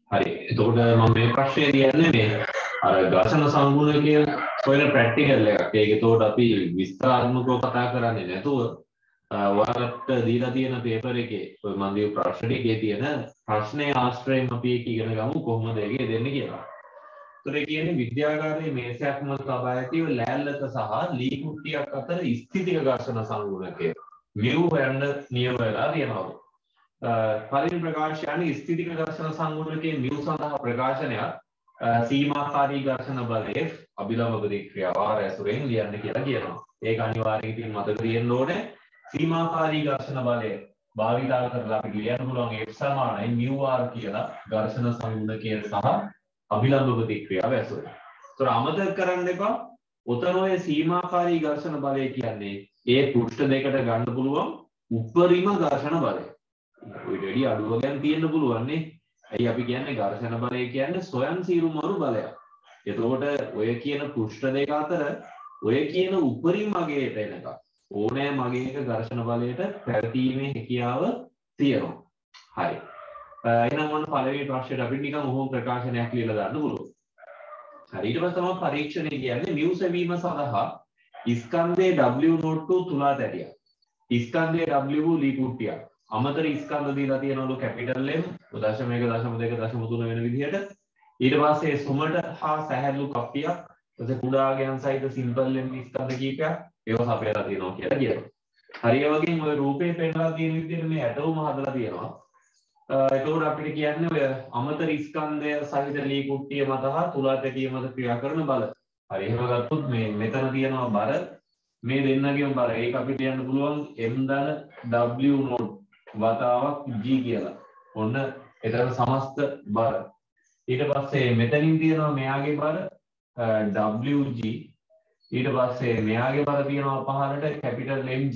හරි. එතකොට මම මේ ප්‍රශ්නේ කියන්නේ මේ අර ඝර්ෂණ සංගුණකයේ සොයන ප්‍රැක්ටිකල් එකක්. ඒක එතකොට අපි විස්තරාත්මකව කතා කරන්නේ නැතුව ඔයාලට දීලා තියෙන පේපර් එකේ ඔය මම දීපු ප්‍රශ්න ටිකේ තියෙන ප්‍රශ්නේ ආශ්‍රයෙන් අපි ඒක ඉගෙන ගමු කොහොමද ඒක දෙන්නේ කියලා. ඒතර කියන්නේ විද්‍යාගාරයේ මේසයක් මත තබා ඇතිව ලෑල්ලක සහ ලී කුට්ටියක් අතර ස්ථිතික ඝර්ෂණ සංගුණකය මියු හොයන්න නියම වෙලා තියෙනවා. පරිණ ප්‍රකාශයන්නේ ස්ථිතික ඝර්ෂණ සංගුණකයේ මියු සඳහා ප්‍රකාශනයක් සීමාකාරී ඝර්ෂණ බලයේ අභිලම්බ ප්‍රතික්‍රියාව ආරයසුරෙන් ලියන්න කියලා කියනවා. ඒක අනිවාර්යයෙන් ඉතින් මතක තියෙන්න ඕනේ. සීමාකාරී ඝර්ෂණ බලය භාවිතා කරලා අපි ලියන්න පුළුවන් F සමානයි μr කියලා ඝර්ෂණ සංගුණකයේ සහ අභිලම්බ ප්‍රතික්‍රියාව ඇසුරෙන්. ඒතර අමතක කරන්න එපා. උතන ඔය සීමාකාරී ඝර්ෂණ බලය කියන්නේ ඒ පෘෂ්ඨ දෙකට ගන්න පුළුවන් උපරිම ඝර්ෂණ බලය. ඔය දෙඩි අඩුව ගැන තියෙන්න පුළුවන් නේ. ඇයි අපි කියන්නේ ඝර්ෂණ බලය කියන්නේ ස්වයං සීරුමරු බලයක්. එතකොට ඔය කියන පෘෂ්ඨ දෙක අතර ඔය කියන උපරිම මගයට එනකම් ඕනෑ මගයක ඝර්ෂණ බලයට පැවතීමේ හැකියාව තියෙනවා. හරි. එහෙනම් මොන පළවෙනි ප්‍රශ්නෙට අපිට නිකන් ඔහොම ප්‍රකාශනයක් ලියලා දාන්න පුළුවන්. හරි. ඊට පස්සේ තමයි පරීක්ෂණය කියන්නේ මියු සෙවීම සඳහා ස්කන්ධයේ W02 තුලා තැටියක්. ස්කන්ධයේ W ලී කුට්ටියක්. අමතර ස්කන්ධ දීලා තියෙනවලු කැපිටල් M 0.1.2.3 වෙන විදිහට. ඊට පස්සේ සුමට හා සැහැල්ලු කප්පියක්. ඊට කුඩා ගයන් සහිත සිම්පල් M ස්කන්ධ කීපයක් ඒවා සපයලා තියෙනවා කියලා කියනවා. හරි ඒ වගේම ඔය රූපේ පෙන්නලා තියෙන විදිහට මේ ඇටෝම හදලා තියෙනවා. එතකොට අපිට කියන්නේ ඔය අමතර ස්කන්ධය සහිත ලී කුට්ටිය මත හා තුලා තැටිය මත ක්‍රියා කරන බල. හරි එහෙම ගත්තොත් මේ මෙතන තියෙනවා බර මේ දෙන්නගේම බර. ඒක අපිට කියන්න පුළුවන් M ධන W0 වතාවක් G කියලා. ඔන්න එතන සමස්ත බර. ඊට පස්සේ මෙතනින් තියෙනවා මෙයාගේ බර WG. ඊට පස්සේ මෙයාගේ බර තියෙනවා පහළට කැපිටල් MG.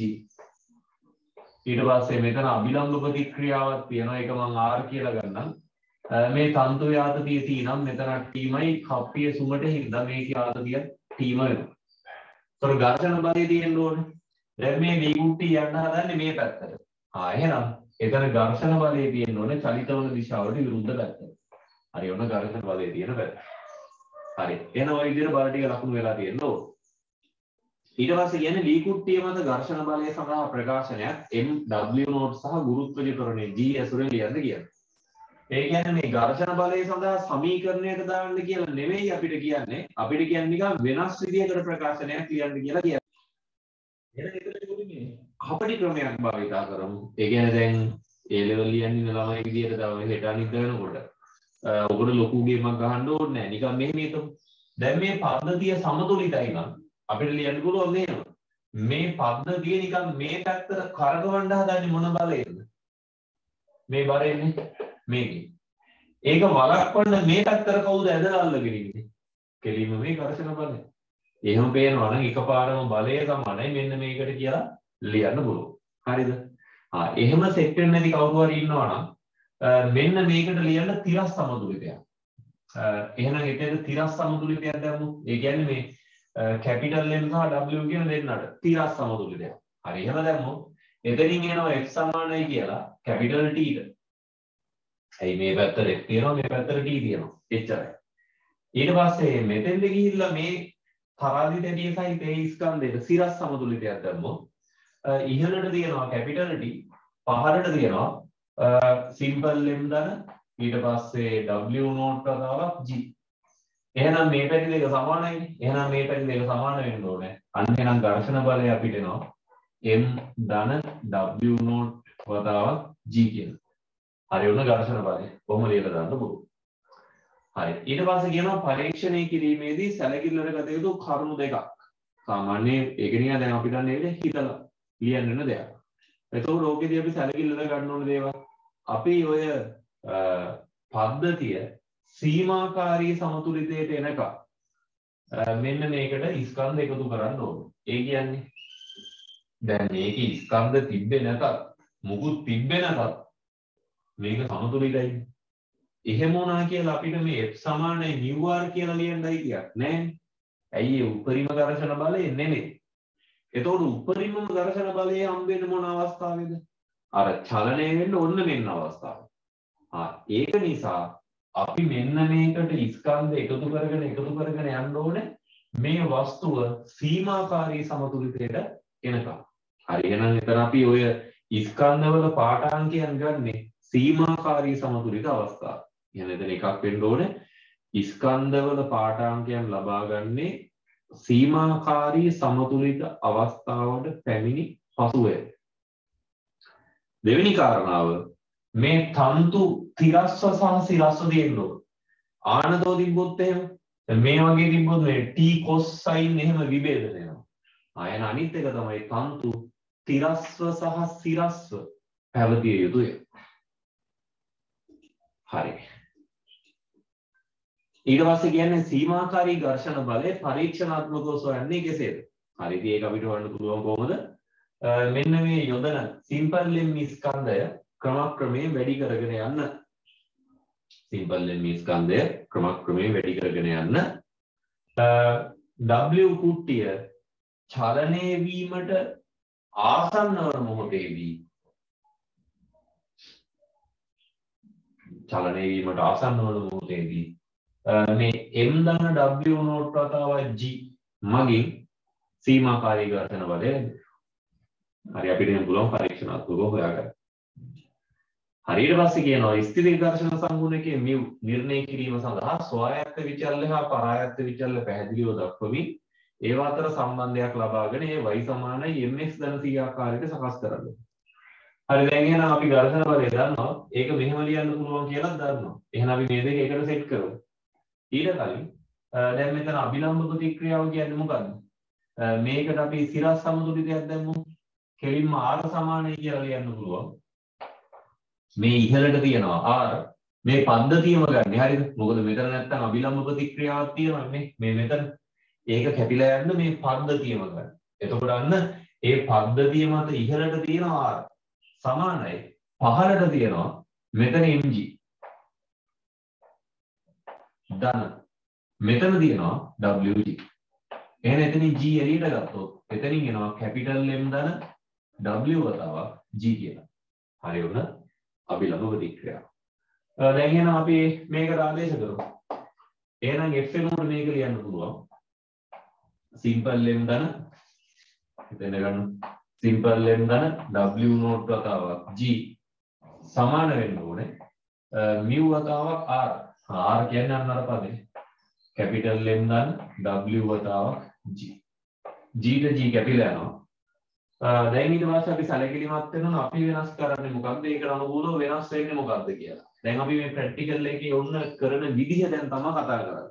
ඊට පස්සේ මෙතන අභිලම්බ ප්‍රතික්‍රියාවක් තියෙනවා. ඒක මම R කියලා ගන්නම්. මේ තන්තු ආතතිය තියෙනම් මෙතන T-මයි කප්පිය සුමට හින්දා මේකේ ආතතිය T-ම වෙනවා. ඒතර ඝර්ෂණ බලය තියෙන්න ඕනේ. දැන් මේ ලී කුට්ටිය යන්න හදන්නේ මේ පැත්තට. එහෙනම් එතන ඝර්ෂණ බලය තියෙන්න ඕනේ චලිතවන දිශාවට විරුද්ධ පැත්තට. හරි ඔන්න ඝර්ෂණ බලය තියෙන පැත්ත. හරි. එහෙනම් ඔය විදිහට බල ටික ලකුණු වෙලා තියෙන්න ඕනේ. ඊට පස්සේ කියන්නේ ලී කුට්ටිය මත ඝර්ෂණ බලය සඳහා ප්‍රකාශනයක් MW0 සහ ගුරුත්වාකර්ෂණය G ඇසුරෙන් ලියන්න කියනවා. ඒ කියන්නේ මේ ඝර්ෂණ බලය සඳහා සමීකරණයට දාන්න කියලා නෙමෙයි අපිට කියන්නේ. අපිට කියන්නේ නිකන් වෙනස් විදිහකට ප්‍රකාශනයක් ලියන්න කියලා කියන්නේ. එහෙනම් එතන පොඩි අපටි ක්‍රමයක් භාවිතා කරමු. ඒ කියන්නේ දැන් A level ලියන්න ඉන්න ළමයි විදියට තමයි හෙට අනිද්ද වෙනකොට ඔකට ලොකු ගේමක් ගහන්න ඕනේ නැහැ. නිකන් මෙහෙම හිතමු. දැන් මේ පද්ධතිය සමතුලිතයි නම් අපිට ලියන්න පුළුවන් මේව. මේ පද්ධතිය නිකන් මේ පැත්තට කරකවන්න හදන්නේ මොන බලයෙන්ද? මේ බලයෙන්නේ මේකේ. ඒක වළක්වන්න මේ පැත්තට කවුද ඇදලා අල්ලගෙන ඉන්නේ? කෙලින්ම මේ ඝර්ෂණ බලය. එහෙම පේනවා නම් එකපාරම බලය සමානයි මෙන්න මේකට කියලා ලියන්න පුළුවන්. හරිද? එහෙම සෙට් වෙන්නේ නැති කවුරු හරි ඉන්නවා නම් මෙන්න මේකට ලියන්න තිරස් සමතුලිතයක්. එහෙනම් එතන තිරස් සමතුලිතයක් දැම්මු. ඒ කියන්නේ මේ කැපිටල් M සහ W කියන දෙන්නට තිරස් සමතුලිතයක්. හරි එහෙම දැම්මොත් එතනින් එනවා x සමානයි කියලා කැපිටල් T ට. ඇයි මේ පැත්තට x තියෙනවා මේ පැත්තට T තියෙනවා. එච්චරයි. ඊට පස්සේ මෙතෙන්ද ගිහිල්ලා මේ තරාදි තැටිය සහිත ඒ ස්කන්ධයට සිරස් සමතුලිතයක් දැම්මොත් ඉහළට තියෙනවා කැපිටල් T පහළට තියෙනවා සිම්පල් M ධන ඊට පස්සේ W0 වතාවක් G. එහෙනම් මේ පැති දෙක සමානයිනේ. එහෙනම් මේ පැති දෙක සමාන වෙන්න ඕනේ. අන්න එහෙනම් ඝර්ෂණ බලය අපිට එනවා M ධන W0 වතාවක් G කියන. හරි ඔන්න ඝර්ෂණ බලය. කොහොම ලියලා දාන්න පුළුවන්. හරි. ඊට පස්සේ කියනවා පරීක්ෂණය කිරීමේදී සැලකිල්ලට ගත යුතු කරුණු දෙකක්. සාමාන්‍යයෙන් ඒක නිකන් දැන් අපිට නේද හිතලා ලියන්න වෙන දෙයක්. එතකොට ඕකේදී අපි සැලකිල්ලට ගන්න ඕන දේවල්. අපි ඔය පද්ධතිය සීමාකාරී සමතුලිතයට එනකම් මෙන්න මේකට ස්කන්ධ එකතු කරන්න ඕනේ. ඒ කියන්නේ දැන් මේකේ ස්කන්ධ තිබ්බේ නැතත් මුකුත් තිබ්බේ නැතත් මේක සමතුලිතයි. එහෙම වුණා කියලා අපිට මේ F සමානයි μr කියලා ලියන්නයි කියක් නෑ. ඇයි ඒ උපරිම ඝර්ෂණ බලය නෙමෙයි. එතකොට උපරිම ඝර්ෂණ බලය හම්බෙන්නේ මොන අවස්ථාවේද? අර චලනය වෙන්න ඔන්න මෙන්න අවස්ථාව. ඒක නිසා අපි මෙන්න මේකට ස්කන්ධ එකතු කරගෙන යන්න ඕනේ මේ වස්තුව සීමාකාරී සමතුලිතයට එනකම්. හරි එහෙනම් එතන අපි ඔය ස්කන්ධවල පාඨාංකයන් ගන්නේ සීමාකාරී සමතුලිත අවස්ථා. එහෙනම් එතන එකක් වෙන්න ඕනේ ස්කන්ධවල පාඨාංකයන් ලබා ගන්නේ සීමාකාරී සමතුලිත අවස්ථාවට පැමිණි පසුවය. දෙවෙනි කාරණාව මේ තන්තු තිරස්ව සහ සිරස්ව තියෙන්න ඕන. ආනතෝ තිබ්බොත් එහෙම මේ වගේ තිබ්බොත් මේ t cos sin එහෙම විභේදනය වෙනවා. ආයන අනිත් එක තමයි තන්තු තිරස්ව සහ සිරස්ව පැවතිය යුතුය. හරි. ඊට පස්සේ කියන්නේ සීමාකාරී ඝර්ෂණ බලය පරීක්ෂණාත්මකව සොයන්නේ කෙසේද? හරි. ඉතින් ඒක අපිට හොයන්න පුළුවන් කොහොමද? මෙන්න මේ යොදන සිම්පල් ලෙම් ස්කන්ධය ක්‍රමක්‍රමයෙන් වැඩි කරගෙන යන්න. සිම්පල් ලෙම් ස්කන්ධය ක්‍රමක්‍රමයෙන් වැඩි කරගෙන යන්න. W කුට්ටිය චලනය වීමට ආසන්න වන මොහොතේදී මේ m ධන w නෝට් වතාවක් g මගින් සීමාකාරී ඝර්ෂණ බලය හරි අපිට එහෙම පුළුවන් පරීක්ෂණාත්මකව හොයාගන්න. හරි ඊට පස්සේ කියනවා ස්ථිර ඝර්ෂණ සංගුණකයේ μ නිර්ණය කිරීම සඳහා ස්වායත්ත විචල්‍ය හා පරායත්ත විචල්‍ය පැහැදිලිව දක්වමින් ඒවා අතර සම්බන්ධයක් ලබාගෙන ඒ y සමානයි mx ධන c ආකාරයට සකස් කරන්න. හරි දැන් එහෙනම් අපි ඝර්ෂණ බලය දන්නවා. ඒක මෙහෙම ලියන්න පුළුවන් කියලා දන්නවා. එහෙනම් අපි මේ දෙක එකට සෙට් කරමු. ඊට කලින් දැන් මෙතන අභිලම්බ ප්‍රතික්‍රියාව කියන්නේ මොකද්ද? මේකට අපි සිරස් සමතුලිතයක් දැම්මු. කෙලින්ම r සමානයි කියලා ලියන්න පුළුවන්. මේ ඉහළට තියනවා r මේ පද්ධතියම ගන්න. හරිද? මොකද මෙතන නැත්තම් අභිලම්බ ප්‍රතික්‍රියාවක් තියෙනවා නේ. මේ මෙතන ඒක කැපිලා යන්න මේ පද්ධතියම ගන්න. එතකොට අන්න ඒ පද්ධතිය මත ඉහළට තියෙනවා r සමානයි පහළට තියෙනවා මෙතන mg ධන මෙතන තියෙනවා wg. එහෙනම් එතනින් g එළියට ගත්තොත් එතනින් එනවා කැපිටල් m ධන w වතාවක් g කියලා. හරි වුණ අභිලම්බ ප්‍රතික්‍රියාව. දැන් එහෙනම් අපි මේකට ආදේශ කරමු. එහෙනම් f එනකොට මේක ලියන්න පුළුවන්. සිම්පල් m ධන එතන ගන්න සිම්පල් m ධන w නෝට් වතාවක් g සමාන වෙන්න ඕනේ μ වතාවක් r. r කියන්නේ අන්න අර පදේ. කැපිටල් m ධන w වතාවක් g. g ට g කැපිලා යනවා. දැන් ඊට පස්සේ අපි සැලකිලිමත් වෙනවා අපි වෙනස් කරන්නේ මොකක්ද? ඒකට අනුකූලව වෙනස් වෙන්නේ මොකක්ද කියලා. දැන් අපි මේ ප්‍රැක්ටිකල් එකේ ඔන්න කරන විදිහ දැන් තමයි කතා කරන්නේ.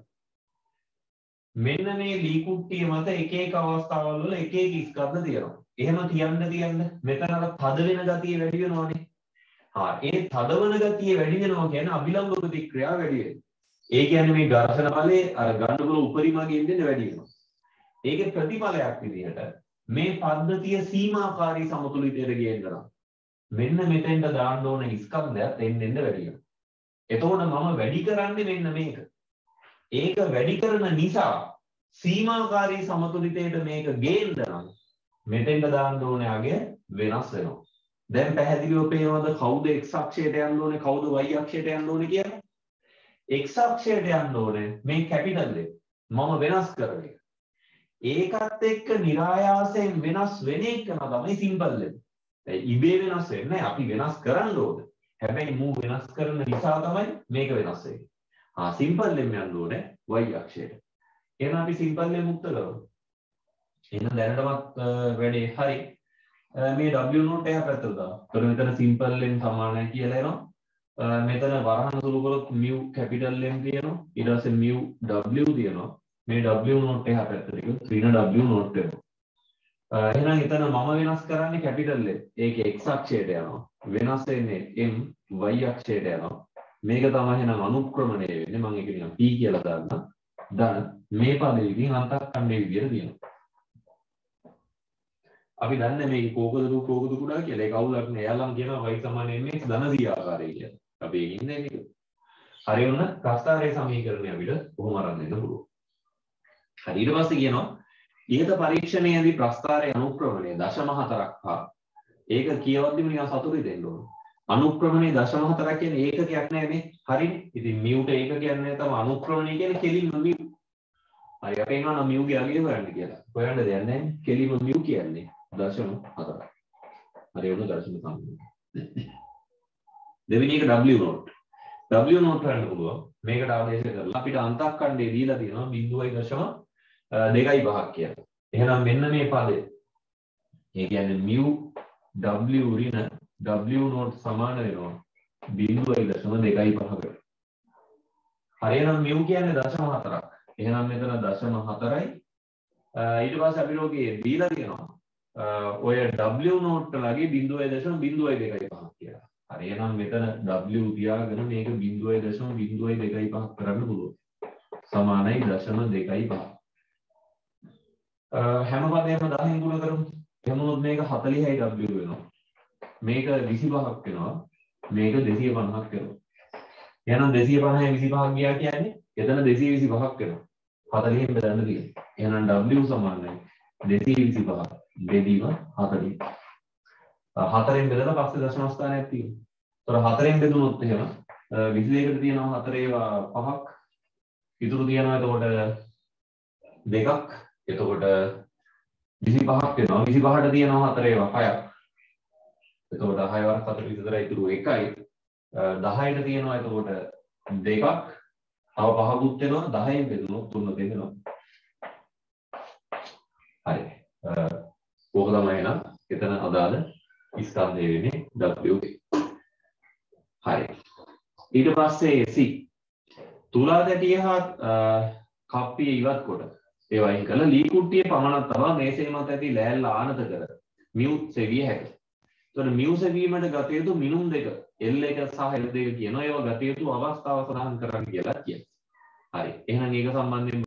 මෙන්න මේ ලී කුට්ටිය මත එක එක අවස්ථාවල් වල එක එක ස්කන්ධ තියෙනවා. එහෙම තියන්න මෙතන අර තද වෙන ගතිය වැඩි වෙනවනේ. ඒ තදවන ගතිය වැඩි වෙනවා කියන්නේ අභිලම්බ ප්‍රතික්‍රියාව වැඩි වෙනවා. ඒ කියන්නේ මේ ඝර්ෂණ බලයේ අර ගන්නකොල උපරිමයෙන් දෙන්න වැඩි වෙනවා. ඒකේ ප්‍රතිඵලයක් විදිහට මේ පද්ධතිය සීමාකාරී සමතුලිතයට ගේන්න මෙන්න මෙතෙන්ට දාන්න ඕන ස්කන්ධයත් එන්න වැඩි වෙනවා. එතකොට මම වැඩි කරන්නේ මෙන්න මේක. ඒක වැඩි කරන නිසා සීමාකාරී සමතුලිතයට මේක ගේන්න නම් මෙතෙන්ට දාන්න ඕනේ අගය වෙනස් වෙනවා. දැන් පැහැදිලිව පේනවද කවුද x අක්ෂයට යන්න ඕනේ කවුද y අක්ෂයට යන්න ඕනේ කියලා? x අක්ෂයට යන්න ඕනේ මේ කැපිටල් එක. මම වෙනස් කරන එක. ඒකත් එක්ක નિરાයාසයෙන් වෙනස් වෙන එක තමයි සිම්පල් එක. ඉබේ වෙනස් වෙන්නේ නැහැ. අපි වෙනස් කරන්න ඕනේ. හැබැයි මූ වෙනස් කරන නිසා තමයි මේක වෙනස් වෙන්නේ. සිම්පල් ලෙම් යන්න ඕනේ y අක්ෂයට. එහෙනම් අපි සිම්පල් ලෙම් මුක්ත කරමු. එහෙනම් දැනටමත් වැඩේ හරි. මේ w නෝට් එක පැත්තට දාමු. එතකොට මෙතන සිම්පල් ලෙම් සමානයි කියලා එනවා. මෙතන වරහන් සුළු කරොත් μ කැපිටල් ලෙම් තියෙනවා. ඊට පස්සේ μ w තියෙනවා. මේ w නෝට් එක පැත්තට ගියොත් ඍණ w නෝට් වෙනවා. එහෙනම් එතන මම වෙනස් කරන්නේ කැපිටල් ලෙම්. ඒක x අක්ෂයට යනවා. වෙනස් වෙන්නේ m y අක්ෂයට යනවා. මේක තමයි එහෙනම් අනුක්‍රමණය වෙන්නේ. මම ඒක නිකන් p කියලා දාන්නම්. ධන මේ පදේ ඉතින් අන්තක්ඛණ්ඩයේ විදියට තියෙනවා. අපි දන්නේ මේක කෝකද දුක කෝකද කුඩා කියලා. ඒක අවුලක් නෑ. එයාලම කියනවා y සමාන mx ධන c ආකාරය කියලා. අපි ඒක ඉන්නේ මේක. හරි වුණ ප්‍රස්ථාරයේ සමීකරණය අපිට කොහොම අරන් එන්න පුළුවන්. හරි ඊට පස්සේ කියනවා ඉහත පරීක්ෂණයේදී ප්‍රස්ථාරයේ අනුක්‍රමණය 0.4ක් හා ඒක කියවද්දිම නිකන් සතුටුයි දෙන්න ඕන. අනුක්‍රමණයේ 0.4 කියන්නේ ඒකකයක් නෑනේ. හරිනේ. ඉතින් μ ට ඒකකයක් නෑ තම අනුක්‍රමණය කියන්නේ කෙලින්ම μ. හරි අපි එනවා නම් μ ගේ අගය හොයන්න කියලා. හොයන්න දෙයක් නෑ. කෙලින්ම μ කියන්නේ 0.4. හරි වුණ දර්ශන සම්බන්ධ. දෙවෙනි එක W නෝට්. W නෝට් හොයන්න පුළුවන්. මේකට ආදේශ කරලා අපිට අන්තක්කණ්ඩේ දීලා තියෙනවා 0.25 කියලා. එහෙනම් මෙන්න මේ පදය. ඒ කියන්නේ μ W ඍණ W නෝට් සමාන වෙනවා 0.25කට. හරියනම් μ කියන්නේ 0.4ක්. එහෙනම් මෙතන 0.4යි. ඊට පස්සේ අපි ලෝකයේ දීලා තියෙනවා ඔය W නෝට් ලගේ 0.02ක් කියලා. හරි එහෙනම් මෙතන W තියාගෙන මේක 0.02ක් කරන්න පුළුවන්. සමානයි 0.25. හැම පදයක්ම 10න් ගුණ කරමු. එහෙනම් මේක 40යි W වෙනවා. මේක 25ක් වෙනවා. මේක 250ක් වෙනවා. එහෙනම් 250යි 25ක් ගියා කියන්නේ එතන 225ක් වෙනවා. 40න් බෙදන්න තියෙනවා. එහෙනම් W සමානයි 225 බෙදීම 40. 4න් බෙදලා පස්සේ දශම ස්ථානයක් තියෙනවා. ඒතර 4න් බෙදුනොත් එහෙම 22කට තියෙනවා 4 ඒවා 5ක්. ඉතුරු තියෙනවා එතකොට 2ක්. එතකොට 25ක් වෙනවා. 25ට තියෙනවා 4 ඒවා 6ක්. එතකොට 6 වරක් 4 24 ඉතුරු 1යි. 10ට තියෙනවා එතකොට 2ක්. තව 5කුත් වෙනවා 10න් බෙදුනොත් 3 දෙනවා. හරි. ඕක තමයි එහෙනම් එතන අදාළ ස්කන්ධය වෙන්නේ W. හරි. ඊට පස්සේ C. තුලා දැටිය හා කප්පිය ඉවත් කොට ඒ වයින් කළ ලී කුට්ටියේ පමණක් තබා මේසේ මත ඇති ලෑල්ල ආනත කර මියු සෙවිය හැකියි. එතකොට මියු සෙවීමට ගත යුතු මිනුම් දෙක L1 සහ L2 කියනවා. ඒවා ගත යුතු අවස්ථාව සඳහන් කරන්න කියලා කියනවා. හරි. එහෙනම් ඒක සම්බන්ධයෙන්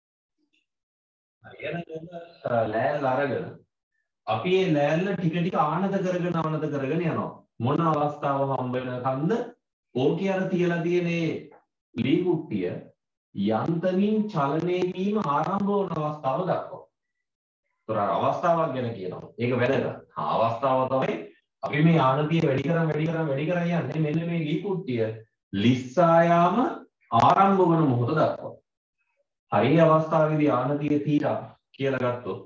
ලෑල්ල අරගෙන අපි මේ ලෑල්ල ටික ටික ආනත කරගෙන යනවා. මොන අවස්ථාව හම්බ වෙනකන්ද ඕකේ අර තියලා තියෙන ලී කුට්ටිය යන්තමින් චලනය වීම ආරම්භ වන අවස්ථාව දක්වනවා. ඒතර අවස්ථාවක් ගැන කියනවා. ඒක වැදගත්. අවස්ථාව තමයි අපි මේ ආනතිය වැඩි කරන් යන්නේ මෙන්න මේ ලී කුට්ටිය ලිස්සා යාම ආරම්භ වන මොහොත දක්වනවා. හරි අවස්ථාවේදී ආනතිය θ කියලා ගත්තොත්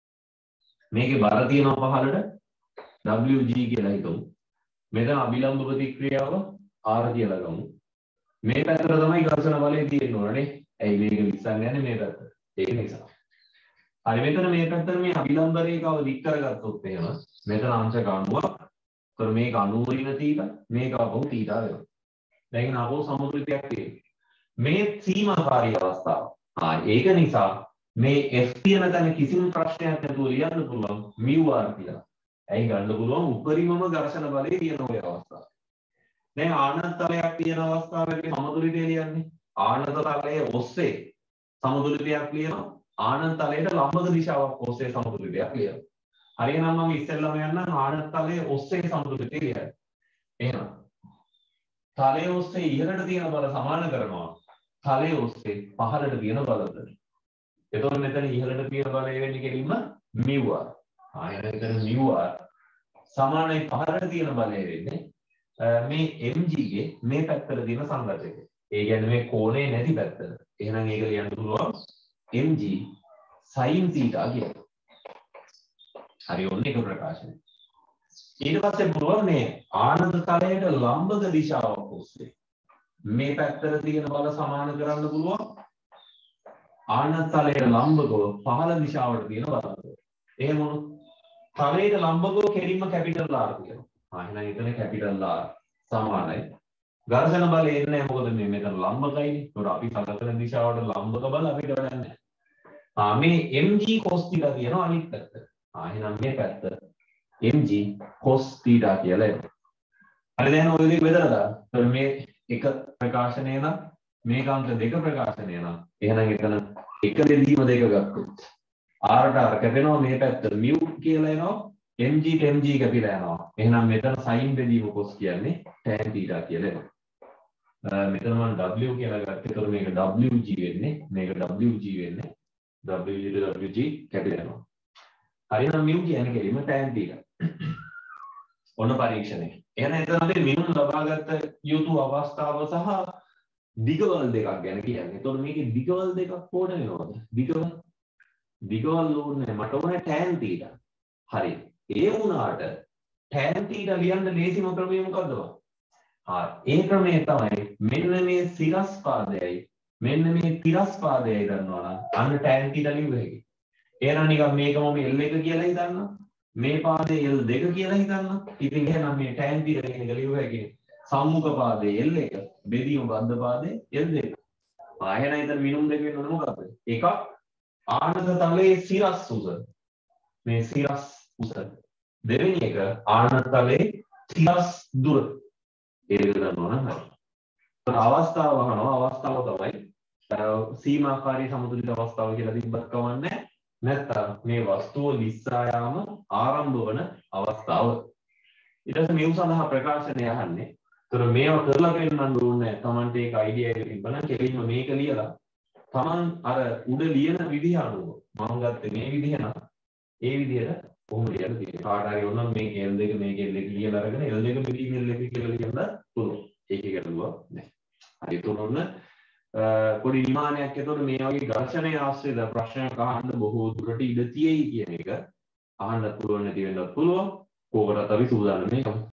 මේකේ බර තියෙනවා පහළට WG කියලා හිතමු. මෙතන අභිලම්බ ප්‍රතික්‍රියාව R කියලා ගමු. මේ පැත්තට තමයි ඝර්ෂණ බලය තියෙන්න ඕනේ. ඇයි මේක විශ්සන් යන්නේ මේ පැත්තට. ඒක නිසා. හරි මෙතන මේ පැත්තට මේ අභිලම්බ රේඛාව දික් කරගත්තොත් එහෙම මෙතන අංශක 90ක්. ඒතර මේක 90 ඍණ θ මේක අපෝ θ වෙනවා. දැන් අපෝ සමතුලිතයක් තියෙනවා. මේ සීමාකාරී අවස්ථාව. ඒක නිසා මේ F කියන තැන කිසිම ප්‍රශ්නයක් නැතුව ලියන්න පුළුවන් μr කියලා. ඇයි ගන්න පුළුවන් උපරිමම ඝර්ෂණ බලය තියෙන ඔය අවස්ථාව. දැන් ආනත තලයක් තියෙන අවස්ථාවකදී සමතුලිතය ලියන්නේ. ආනත තලයේ ඔස්සේ සමතුලිතයක් ලියනවා. ආනත තලයට ලම්බක දිශාවක් ඔස්සේ සමතුලිතයක් ලියනවා. හරියනම් මම ඉස්සෙල්ලාම යන්නම් ආනත තලයේ ඔස්සේ සමතුලිතය ලියන්න. එහෙනම් තලයේ ඔස්සේ ඉහළට තියෙන බල සමාන කරනවා. තලයේ ඔස්සේ පහළට තියෙන බලවලට. එතකොට මෙතන ඉහළට තියෙන බලය වෙන්නේ කෙලින්ම μr. එතන μr සමානයි පහළට තියෙන බලය වෙන්නේ මේ mg ගේ මේ පැත්තට තියෙන සංරචකය. ඒ කියන්නේ මේ කෝණේ නැති පැත්තට. එහෙනම් ඒක ලියන්න පුළුවන් mg sin θ කියලා. හරි ඔන්න එක ප්‍රකාශනය. ඊට පස්සේ පුළුවන් මේ ආනත තලයට ලම්බක දිශාවක් ඔස්සේ මේ පැත්තට තියෙන බල සමාන කරන්න පුළුවන් ආනත තලයට ලම්බකව පහළ දිශාවට තියෙන බලවලට. එහෙම වුණොත් තලයට ලම්බකව කෙලින්ම කැපිටල් R කියනවා. එහෙනම් එතන කැපිටල් R සමානයි. ඝර්ෂණ බලය එන්නේ මොකද මේ මෙතන ලම්බකයිනේ. ඒකට අපි සලකන දිශාවට ලම්බක බල අපිට වැඩක් නැහැ. මේ mg cos θ කියනවා අනිත් පැත්ත. එහෙනම් මේ පැත්ත mg cos θ කියලා එනවා. හරි දැන් ඔය දෙක බෙදලා දාන්න. ඒතකොට මේ එක ප්‍රකාශනය නම් මේක අංක දෙක ප්‍රකාශනය නම් එහෙනම් එතන එක බෙදීම දෙක ගත්තොත් R ට R කැපෙනවා මේ පැත්ත μ කියලා එනවා mg ට mg කැපිලා යනවා. එහෙනම් මෙතන sin බෙදීම cos කියන්නේ tan θ කියලා එනවා. මෙතන මම w කියලා ගත්තා. ඒතකොට මේක wg වෙන්නේ මේක wg වෙන්නේ wg ට wg කැපිලා යනවා. හරිනම් μ කියන්නේ කෙලින්ම tan θ. ඔන්න පරීක්ෂණය. එහෙනම් එතන අපි මිනුම් ලබාගත යුතු අවස්ථාව සහ දිගවල් දෙකක් ගැන කියන්නේ. එතකොට මේකේ දිගවල් දෙකක් ඕන වෙනවද? දිගවල් ඕනේ මට ඕනේ tan theta. හරි. ඒ වුණාට tan theta ලියන්න ලේසිම ක්‍රමය මොකද්ද? ඒ ක්‍රමය තමයි මෙන්න මේ සිරස් පාදයයි මෙන්න මේ තිරස් පාදයයි දන්නවා නම් අන්න tan theta ලියුව හැකියි. එහෙනම් නිකන් මේක මම L1 කියලා හිතන්නම්. මේ පාදේ L2 කියලා හිතන්නම්. ඉතින් එහෙනම් මේ tan theta කියන එක ලියුව හැකියි. සම්මුඛ පාදේ L1 බෙදීම බද්ධ පාදේ L2. එහෙනම් ඉතින් මිනුම් දෙක වෙනවද මොකක්ද? එකක් ආනත තලයේ සිරස් උස. මේ සිරස් උස. දෙවෙනි එක ආනත තලයේ සිරස් දුර. ඒක දන්නවා නම් හරි. අවස්ථාව අහනවා අවස්ථාව තමයි සීමාකාරී සමතුලිත අවස්ථාව කියලා තිබ්බත් කවන්නේ නැත්නම් මේ වස්තුව ලිස්සා යාම ආරම්භ වන අවස්ථාව. ඊට පස්සේ මේ සඳහා ප්‍රකාශනය අහන්නේ. ඒතර මේවා කරලා පෙන්නන්න ඕනේ තමන්ට ඒක අයිඩියා එක තිබ්බනම් කෙලින්ම මේක ලියලා තමන් අර උඩ ලියන විදිහ අනුව මම ගත්තේ මේ විදිහ නම් ඒ විදිහට කොහොමද ලියලා තියෙන්නේ. කාට හරි ඕනනම් මේ L2 මේක L1 ලියලා අරගෙන L2 මෙදී L1 කියලා ලියන්න පුළුවන්. ඒකේ ගැටලුවක් නැහැ. හරි තුනොන්න පොඩි නිමානයක් එතකොට මේ වගේ ඝර්ෂණය ආශ්‍රිත ප්‍රශ්නයක් අහන්න බොහෝ දුරට ඉඩ තියෙයි කියන එක අහන්න පුළුවන් නැති වෙන්නත් පුළුවන්. කෝකටත් අපි සූදානම් මේ